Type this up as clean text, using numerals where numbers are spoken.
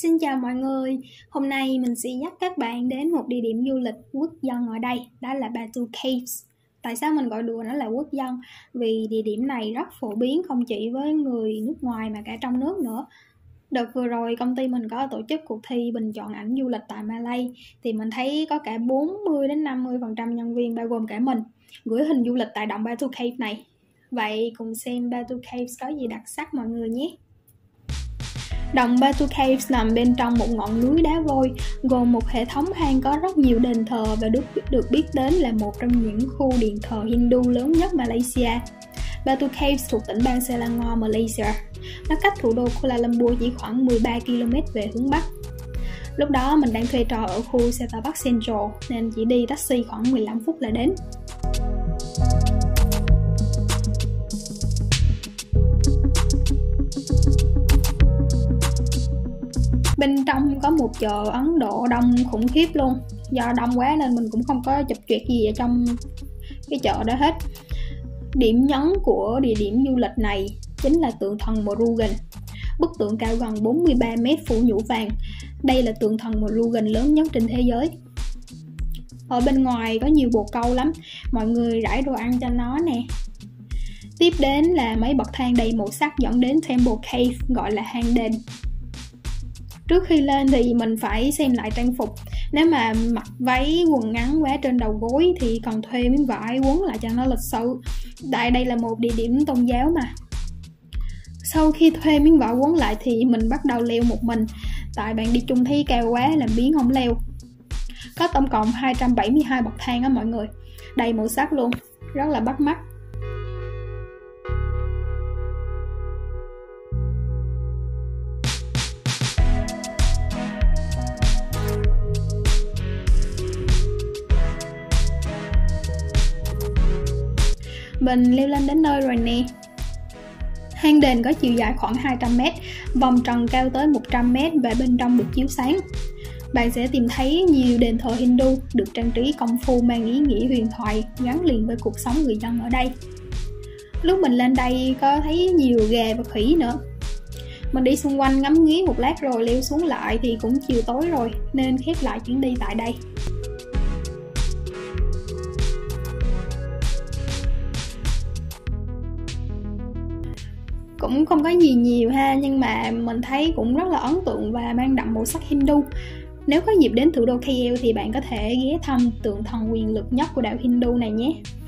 Xin chào mọi người, hôm nay mình sẽ dắt các bạn đến một địa điểm du lịch quốc dân ở đây, đó là Batu Caves. Tại sao mình gọi đùa nó là quốc dân? Vì địa điểm này rất phổ biến không chỉ với người nước ngoài mà cả trong nước nữa. Đợt vừa rồi công ty mình có tổ chức cuộc thi bình chọn ảnh du lịch tại Malay thì mình thấy có cả 40-50% nhân viên bao gồm cả mình gửi hình du lịch tại động Batu Caves này. Vậy cùng xem Batu Caves có gì đặc sắc mọi người nhé. Động Batu Caves nằm bên trong một ngọn núi đá vôi, gồm một hệ thống hang có rất nhiều đền thờ và được biết đến là một trong những khu điện thờ Hindu lớn nhất Malaysia. Batu Caves thuộc tỉnh bang Selangor, Malaysia. Nó cách thủ đô Kuala Lumpur chỉ khoảng 13 km về hướng Bắc. Lúc đó mình đang thuê trọ ở khu Seta Park Central nên chỉ đi taxi khoảng 15 phút là đến. Bên trong có một chợ Ấn Độ đông khủng khiếp luôn. Do đông quá nên mình cũng không có chụp chuyện gì ở trong cái chợ đó hết. Điểm nhấn của địa điểm du lịch này chính là tượng thần Murugan. Bức tượng cao gần 43 m phủ nhũ vàng. Đây là tượng thần Murugan lớn nhất trên thế giới. Ở bên ngoài có nhiều bồ câu lắm, mọi người rải đồ ăn cho nó nè. Tiếp đến là mấy bậc thang đầy màu sắc dẫn đến Temple Cave, gọi là hang đền. Trước khi lên thì mình phải xem lại trang phục. Nếu mà mặc váy quần ngắn quá trên đầu gối thì cần thuê miếng vải quấn lại cho nó lịch sự. Tại đây là một địa điểm tôn giáo mà. Sau khi thuê miếng vải quấn lại thì mình bắt đầu leo một mình. Tại bạn đi chung thấy cao quá làm biếng không leo. Có tổng cộng 272 bậc thang á mọi người. Đầy màu sắc luôn, rất là bắt mắt. Mình leo lên đến nơi rồi nè. Hang đền có chiều dài khoảng 200 m, vòng tròn cao tới 100 m và bên trong được chiếu sáng. Bạn sẽ tìm thấy nhiều đền thờ Hindu được trang trí công phu mang ý nghĩa huyền thoại gắn liền với cuộc sống người dân ở đây. Lúc mình lên đây có thấy nhiều gà và khỉ nữa. Mình đi xung quanh ngắm nghía một lát rồi leo xuống lại thì cũng chiều tối rồi nên khép lại chuyến đi tại đây. Cũng không có gì nhiều ha, nhưng mà mình thấy cũng rất là ấn tượng và mang đậm màu sắc Hindu. Nếu có dịp đến thủ đô KL thì bạn có thể ghé thăm tượng thần quyền lực nhất của đạo Hindu này nhé.